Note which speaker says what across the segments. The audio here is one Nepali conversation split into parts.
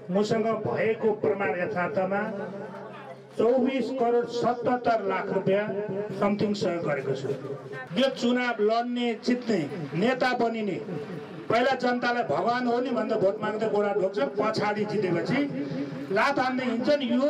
Speaker 1: मसँग भएको प्रमाण यथार्थमा 24,77,00,000 रुपैयाँ समथिङ सहयोग गरेको छु। यो चुनाव लड्ने जित्ने नेता बनिने पहिला जनतालाई भगवान हो नि भन्दा भोट माग्दै गोडा ढोक्छ, पछाडि जितेपछि लात हान्दै हिँड्छन्। यो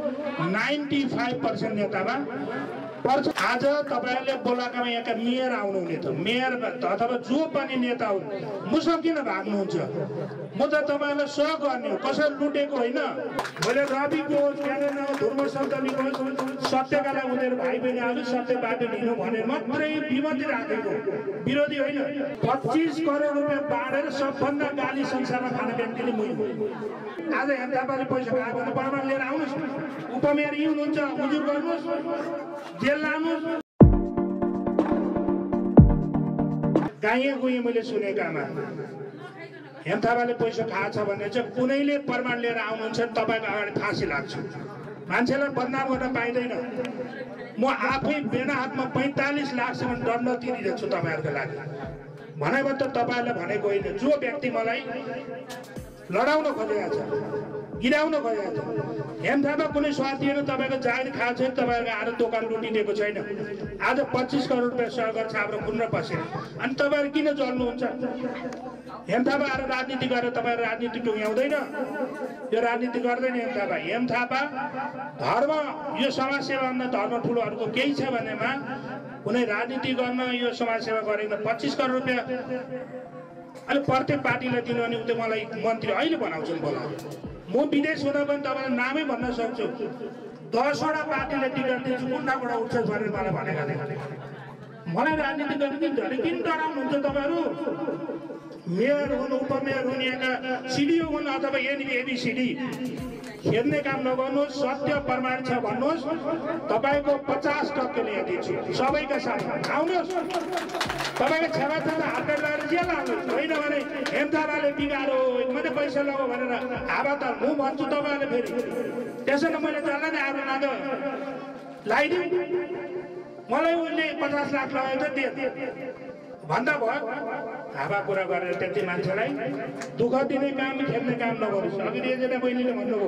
Speaker 1: 95% नेतामा पर्छ। आज तपाईहरुले बोलाकामा यहाँका मेयर आउनुहुने त मेयर अथवा जो पनि नेता हुन् मुसँग किन भाग्नुहुन्छ? म त तपाईहरुलाई सहयोग गर्ने हो, कसैले लुटेको होइन। मैले रविको क्यालेन्डर धर्म शब्दको सत्यका लागि उनीहरू भाइ बहिनी आउनु सत्य बाटो लिनु भनेर मात्रै विमति राखेको विरोधी होइन। 25 करोड रुपैयाँ बाँडेर सबभन्दा गाली संसारमा खाने व्यक्तिले मै हो। आज हेर्दाबाले पैसा खाएको भने प्रमाण लिएर आउनुहोस्, उपमेयर यी हुनुहुन्छ, उजुर गर्नुहोस्, जेल लानुहोस्। गाइए गुइए मैले सुनेकामा हेमथापाले पैसा खाएको छ भने चाहिँ कुनैले प्रमाण लिएर आउनुहुन्छ, तपाईको अगाडि फाँसी लाग्छ। मान्छेलाई बदनाम गर्न पाइँदैन। म आफै बिना हातमा 45 लाखसम्म दण्ड तिरिरहेको छु तपाईहरुको लागि। भनेको त तपाईहरुले भनेको होइन। जो व्यक्ति मलाई लडाउन खोजेको छ, गिराउन खोजेको छ, हेमथापा कुनै स्वार्थीहरु तपाईको जागिर खाएको छैन, तपाईहरुको आएर दोकान लुटिदिएको छैन। आज 25 करोड रुपैयाँ सहयोग गर्छ हाम्रो खुन र पसिना। अनि तपाईहरु किन जल्नुहुन्छ? हेमथापा आएर राजनीति गरेर तपाईहरु राजनीति टुङ्ग्याउँदैन। यो राजनीति गर्दैन हेमथापा। हेमथापा धर्म, यो समाजसेवा भन्दा धर्म ठुलो अर्को केही छ भनेमा कुनै राजनीति गर्न यो समाजसेवा गरेको 25 करोड रुपैयाँ अहिले प्रत्येक पार्टीलाई दिनु अनि उतै मलाई मन्त्री अहिले बनाउँछन् बोला। म विदेश हुँदा पनि तपाईलाई नामै भन्न सक्छु। 10 वटा पार्टीले टिकट दिन्छु, कुन्डाबाट उठ्छ भनेर मलाई भनेका थिए। मलाई राजनीति गर्ने किन डराउनुहुन्छ तपाईहरु? मेयर हुनु, उपमेयर हुनु, यहाँका सिडिओ हुनु अथवा एबीसीडी हेर्ने काम नगर्नुहोस्। सत्य प्रमाण छ भन्नुहोस्, तपाईको 50% लिएर दिन्छु सबैका सामु आउनुहोस्। तपाईको क्षमतामा हात लगाएर जेल हाल्नुहोस्। होइन भने हेमथापाले बिगारो मैले पैसा लगाऊ भनेर हावा त म भन्छु तपाईहरुले फेरि त्यसैले मैले जसलाई नै आरोप लगाइदिउँ। मलाई उसले 50 लाख लगाएको थियो भन्दा भयो। हावा कुरा गरेर त्यति मान्छेलाई दुःख दिने काम, खेल्ने काम नगर्नुहोस्। अघि रेजेना बहिनीले भन्नुभयो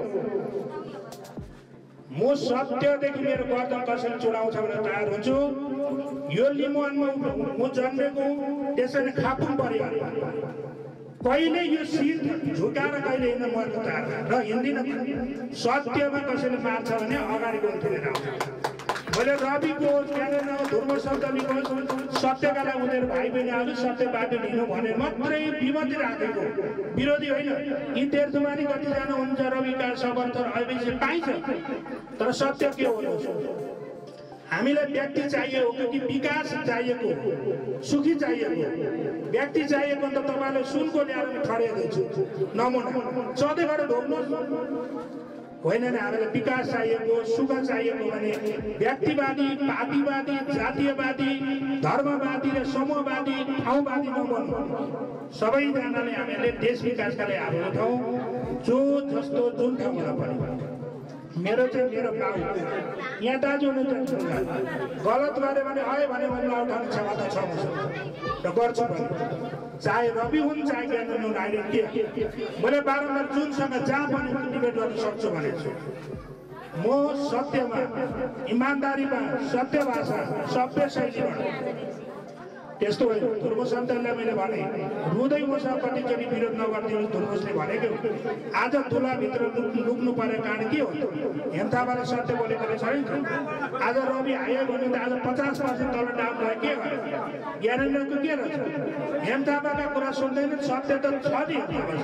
Speaker 1: म सत्यदेखि मेरो गर्दन कसरी चुडाउँछ भनेर तयार हुन्छु। यो लिमुवानमा म जन्मेको, त्यसैले खापुङ पर्यो। कहिले यो शिर झुकाएर कहिले हिँड्न मर्नु तयार र हिँड्दिन। सत्यमा कसैले मार्छ भने अगाडि गएर आउँछ। मैले रविको क्यालेन्डर धर्म शब्दको सत्यका लागि उनीहरू भाइ बहिनी आउनु सत्य बाटो लिनु भनेर मात्रै विमति राखेको विरोधी होइन। यी तेर्जुमानी कतिजना हुन्छ रविका समर्थन अहिले पाइन्छ, तर सत्य के हो? हामीलाई व्यक्ति चाहिएको कि विकास चाहिएको, सुखी चाहिएको? व्यक्ति चाहिएको त तपाईलाई सुनको ल्याएर ठडिदिन्छु नमुना चढ्दै गरेर ढोक्नुहोस्। होइन नि, हामीलाई विकास चाहिएको, सुख चाहिएको भने व्यक्तिवादी, पार्टीवादी, जातीयवादी, धर्मवादी र समूहवादी, ठाउँवादी नबन्नु। सबैजनाले हामीले देश विकासका लागि हात उठाउँ। जो जस्तो जुन ठाउँमा पनि मेरो चाहिँ मेरो गाउँ यहाँ दाजु हुनुहुन्छ, गलत गऱ्यो भने आयो भने नउठाउने क्षमता छ मसँग र गर्छु पनि। चाहे रवि हुन् चाहे ज्ञान हुन्, अहिले के मैले बारम्बार जुनसँग जहाँ पनि डिबेट गर्न सक्छु भनेको छु। म सत्यमा, इमान्दारीमा, सत्य भाषा, सभ्य शैलीमा त्यस्तो होइन। धुर्मसन्तलाई मैले भने रुँदै मसँग कतिचोटि विरोध नगरिदिनु धुर्मसले भनेको। आज दुलाभित्र लुक्नु पर्ने कारण के हो? हेमथापाले सत्य बोलेकोले छैन। आज रवि आयो भने त आज 50% तल डाउन भयो। के भयो? ज्ञानेन्द्रको के रहेछ? हेमथापाका कुरा सुन्दैन। सत्य त छ नि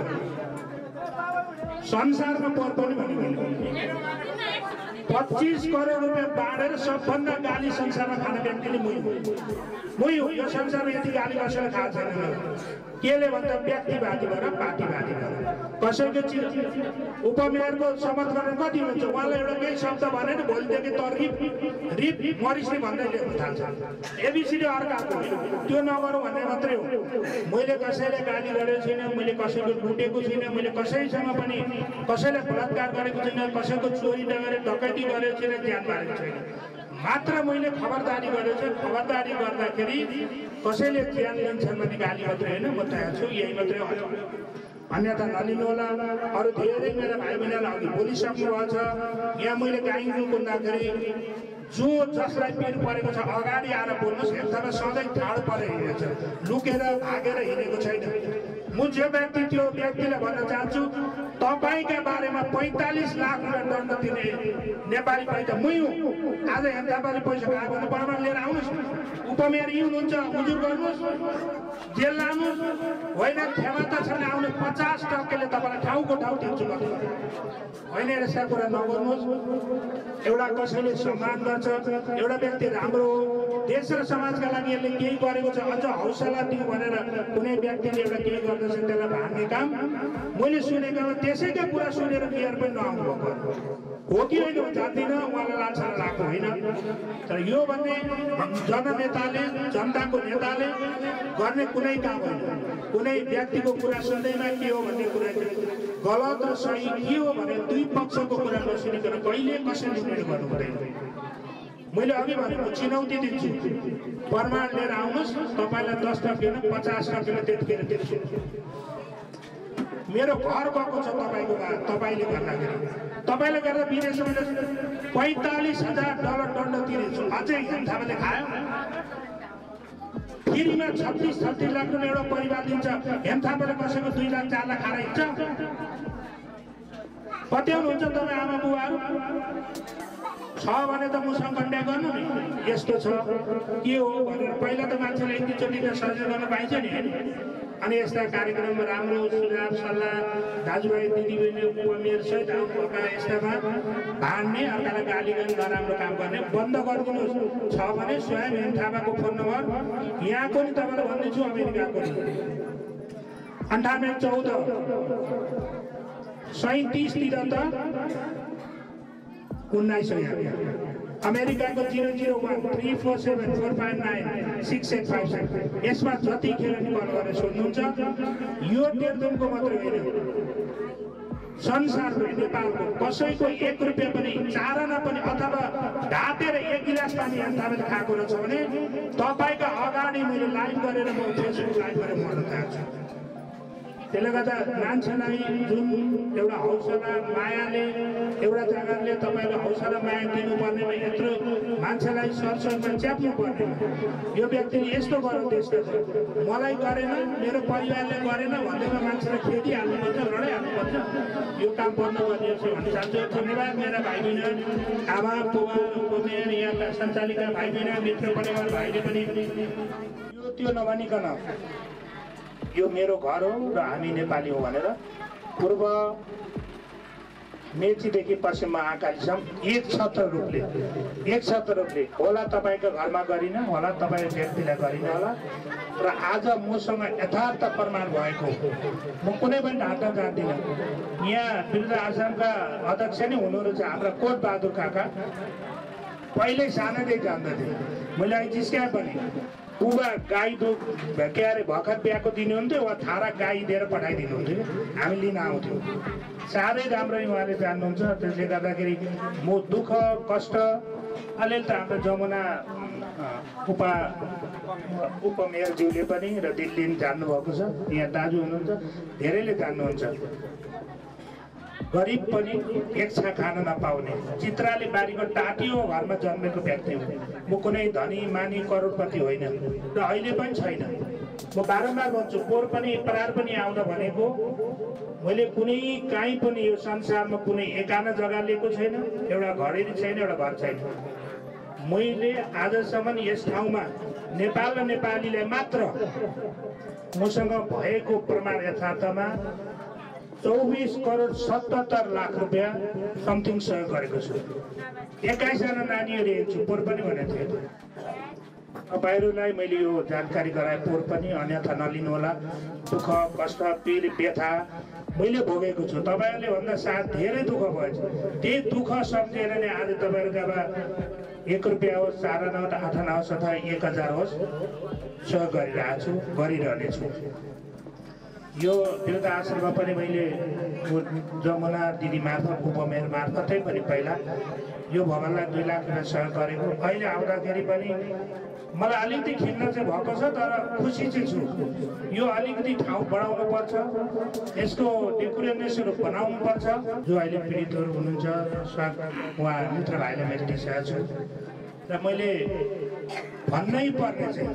Speaker 1: संसारमा पर पनि भन्नु। 25 करोड रुपैयाँ बाँडेर सबभन्दा गाली संसारमा खाने व्यक्तिले मै हो। यो संसारमा यति गाली कसैले खाएको छैन। केले भन्दा व्यक्तिवादी भएर, पार्टीवादी भएर कसैको चिज उपमेयरको समर्थन गरेर कति हुन्छ? उहाँलाई एउटा केही शब्द भने नि भोलिदेखि त रिप मरिसले भन्दै लेख्न थाल्छ। एबीसीडी अर्काको त्यो नगरौँ भन्ने मात्रै हो। मैले कसैले गाली गरेको छैन, मैले कसैको लुटेको छैन, मैले कसैसँग पनि कसैलाई बलात्कार गरेको छैन, कसैको चोरी नगरेर डकैती गरेको छैन, ज्यान मारेको छैन। मात्र मैले खबरदारी गरेको छु। खबरदारी गर्दाखेरि कसैले ज्यान लिन्छन् भने गाली मात्रै होइन, म तयार छु। यही मात्रै हो। अन्यथा नलिनु होला। अरू धेरै मेरा भाइ बहिनीलाई अघि बोलिसक्नु भएको छ। यहाँ मैले गाइनु बोल्दाखेरि जो जसलाई पिर परेको छ अगाडि आएर बोल्नुहोस्। यतामा सधैँ ठाडो परेर हिँडेको छ, लुकेर भागेर हिँडेको छैन। म जो व्यक्ति त्यो व्यक्तिलाई भन्न चाहन्छु, तपाईँका बारेमा 45 लाख रुपियाँ दण्ड दिने नेपाली पैसा मै हुँ। आज नेपाली पैसा खाएको भने प्रमाण लिएर आउनुहोस्, उपमेयर यी हुनुहुन्छ, उजुर गर्नुहोस्, जेल लानुहोस्। होइन क्षमता छैन आउने 50% तपाईँलाई ठाउँको ठाउँ दिन्छु म, होइन यस्ता कुरा नगर्नुहोस्। एउटा कसैले सम्मान गर्छ, एउटा व्यक्ति राम्रो हो, देश र समाजका लागि यसले केही गरेको छ, अझ हौसला दिउँ भनेर कुनै व्यक्तिले एउटा केही गर्दछ त्यसलाई भाग्ने काम मैले सुनेको। त्यसैका कुरा सुनेर बिहार पनि नआउनु भएको हो कि होइन म जान्दिनँ, उहाँलाई लान्छ लाग्नु होइन। तर यो भन्ने जननेताले, जनताको नेताले गर्ने कुनै काम होइन। कुनै व्यक्तिको कुरा सुन्दैमा के हो भन्ने कुरा गलत र सही के हो भने दुई पक्षको कुरा नसुनिकन कहिले कसैले निर्णय गर्नु हुँदैन। मैले अघि भनेको चुनौती दिन्छु, प्रमाण लिएर आउनुहोस्। तपाईँलाई 10% 50% त्यतिखेर दिन्छु। मेरो घर गएको छ तपाईँको, तपाईँले गर्दाखेरि तपाईँले गर्दा विदेशमा $45,000 दण्ड तिर्छु। अझै थापाले खायो फेरिमा 36 लाख रुपियाँ एउटा परिवार दिन्छ। हेम थापाले कसैको 2 लाख 4 लाख खाएर हिँड्छ। पत्याउनुहुन्छ तपाईँ आमा बुवाहरू छ भने त मसँग कन्ट्याक्ट गर्नु नि, यस्तो छ के हो भनेर। पहिला त मान्छेले एकचोटि त सर्जन गर्न पाइन्छ नि होइन। अनि यस्ता कार्यक्रममा राम्रो सुझाव सल्लाह दाजुभाइ दिदीबहिनी उपमेयर सहित आउनुभएका यस्तामा भाड्ने, अर्कालाई गाली गर्ने, नराम्रो काम गर्ने बन्द गरिदिनुहोस्। छ भने स्वयं हेम थापाको फोन नम्बर यहाँको नि तपाईँलाई भन्दैछु, अमेरिकाको नि 9814 37 1900, अमेरिकाको 001 347 459 6857। यसमा जतिखेर नि कल गरेर सोध्नुहुन्छ। यो टेलिफोनको मात्रै होइन, संसारको नेपालको कसैको 1 रुपियाँ पनि चारना पनि अथवा ढाँटेर 1 गिलास पानी हामीले खाएको रहेछ भने तपाईँका अगाडि मैले लाइभ गरेर म फेसबुक लाइभ गरेर भन्न चाहन्छु। त्यसले गर्दा मान्छेलाई जुन एउटा हौसला मायाले एउटा जग्गाले तपाईँले हौसला माया दिनुपर्नेमा यत्रो मान्छेलाई सरसरमा च्याप्नु पर्ने। यो व्यक्तिले यस्तो गर्यो देशका मलाई गरेन, मेरो परिवारले गरेन भन्दैमा मान्छेलाई खेदिहाल्नुपर्छ, लडाइहाल्नुपर्छ। यो काम बन्द गरिदिनुहोस् भन्न चाहन्छु। धन्यवाद मेरा भाइ बहिनी, आमा बुबा उपमेयर, यहाँका सञ्चालिका भाइ बहिनी, मित्र परिवार भाइले पनि यो त्यो नभनिकन यो मेरो घर हो र हामी नेपाली हो भनेर पूर्व मेचीदेखि पश्चिम महाकालीसम्म एकछत्र रूपले होला तपाईँको घरमा गरिन होला, तपाईँ व्यक्तिलाई गरिन होला। र आज मसँग यथार्थ प्रमाण भएको म कुनै पनि ढाँटा जान्दिनँ। यहाँ वृद्ध आश्रमका अध्यक्ष नै हुनुहुन्छ हाम्रा कोट बहादुर काका, पहिल्यै सानैदेखि जान्दथे। मैले अहिले जिस्काएँ पनि उवा गाई दुध के अरे भर्खर बिहाको दिनुहुन्थ्यो, वा थारा गाई दिएर पठाइदिनुहुन्थ्यो, हामी लिन आउँथ्यौँ। साह्रै राम्ररी उहाँले जान्नुहुन्छ। त्यसले गर्दाखेरि म दुःख कष्ट अलिअलि त हाम्रो जमुना उपमेयरज्यूले पनि र दिल्ली जान्नुभएको छ, यहाँ दाजु हुनुहुन्छ, धेरैले जान्नुहुन्छ। गरिब पनि एक छा खान नपाउने चित्राले बारीको टाटियो घरमा जन्मेको व्यक्ति हो। म कुनै धनी मानी करोडपति होइन र अहिले पनि छैन। म बारम्बार भन्छु, पोहोर पनि परार पनि आउँदा भनेको मैले कुनै काहीँ पनि यो संसारमा कुनै एकाना जग्गा लिएको छैन, एउटा घरेरी छैन, एउटा घर छैन। मैले आजसम्म यस ठाउँमा नेपाल र नेपालीलाई मात्र मसँग भएको प्रमाण यथार्थमा 24 करोड 77 लाख रुपियाँ समथिङ सहयोग गरेको छु। 21 जना नानीहरू हेर्छु, पोहोर पनि भनेको थिएँ। तपाईँहरूलाई मैले यो जानकारी गराएँ, पोहोर पनि, अन्यथा नलिनु होला। दुःख कष्ट पीर व्यथा मैले भोगेको छु। तपाईँहरूले भन्दा साथ धेरै दुःख भएछ। त्यही दुःख सम्झेर नै आज तपाईँहरूका 1 रुपियाँ होस्, 4 आना, 8 आना होस् अथवा 1000 होस् सहयोग गरिरहेको छु, गरिरहनेछु। यो वृद्धाश्रममा पनि मैले जमुना दिदी मार्फत उपमेयर मार्फतै पनि पहिला यो भवनलाई 2 लाख रुपियाँ सहयोग गरेको। अहिले आउँदाखेरि पनि मलाई अलिकति खिन्न चाहिँ भएको छ, तर खुसी चाहिँ छु। यो अलिकति ठाउँ बढाउनु पर्छ, यसको डेकोरेसनहरू बनाउनु पर्छ। जो अहिले पीडितहरू हुनुहुन्छ उहाँ मित्र भाइलाई मैले दिइसकेको छु र मैले भन्नै पर्ने चाहिँ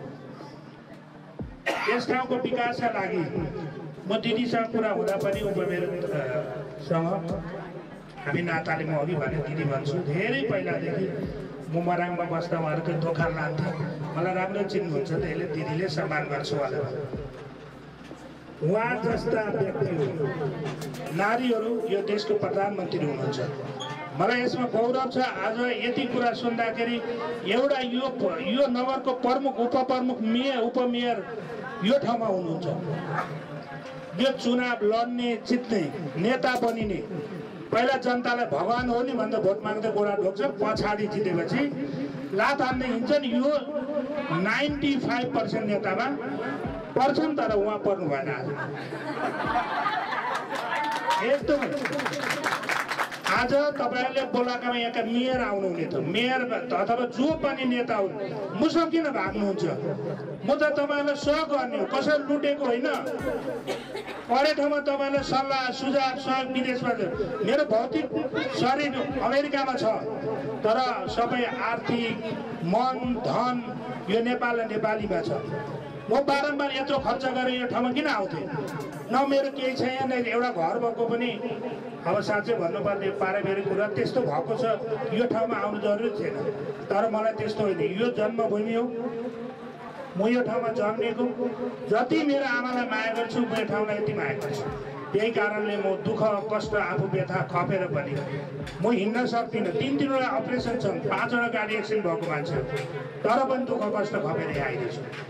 Speaker 1: यस ठाउँको विकासका लागि म दिदीसँग कुरा हुँदा पनि उपमेयरसँग हामी नाताले म अघि भने दिदी भन्छु। धेरै पहिलादेखि म मराङमा बस्दा उहाँहरूको दोकान लान्थेँ, मलाई राम्रो चिन्नुहुन्छ, त्यसले दिदीले सम्मान गर्छु भनेर। उहाँ जस्ता व्यक्तिहरू नारीहरू यो देशको प्रधानमन्त्री हुनुहुन्छ। मलाई यसमा गौरव छ। आज यति कुरा सुन्दाखेरि एउटा यो नगरको प्रमुख उपप्रमुख उपमेयर यो ठाउँमा हुनुहुन्छ। यो चुनाव लड्ने जित्ने नेता बनिने पहिला जनतालाई भगवान हो नि भन्दा भोट माग्दा गोडा ढोक्छ, पछाडि जितेपछि लात हान्ने हिँड्छन्। यो 95% नेतामा पर्छन्, तर उहाँ पर्नु भएन। एकदमै आज तपाईहरुले बोलाएकामा यहाँका मेयर आउनुहुने थियो, मेयर अथवा जो पनि नेता हुन्, मुसँग किन भाग्नुहुन्छ? म त तपाईहरुलाई सहयोग गर्ने हो, कसैले लुटेको होइन। पढे ठाउँमा तपाईहरुले सल्लाह सुझाव सहयोग विदेशमा मेरो भौतिक शरीर अमेरिकामा छ, तर सबै आर्थिक मन धन यो नेपाल र नेपालीमा छ। म बारम्बार यत्रो खर्च गरेर यो ठाउँमा किन आउँथे? न मेरो केही छैन, एउटा घर भएको पनि अब साँच्चै भन्नुपर्ने पारिवारिक कुरा त्यस्तो भएको छ, यो ठाउँमा आउनु जरुरी थिएन। तर मलाई त्यस्तो होइन, यो जन्मभूमि हो, म यो ठाउँमा जन्मेको। जति मेरो आमालाई माया गर्छु म यो ठाउँलाई यति माया गर्छु। त्यही कारणले म दुःख कष्ट आफू व्यथा खपेर पनि म हिँड्न सक्दिनँ। 3-3वटा अपरेसन छन्, 5वटा गाडी एक्सिडेन्ट भएको मान्छे, तर पनि दुःख कष्ट खपेर आइरहेछु।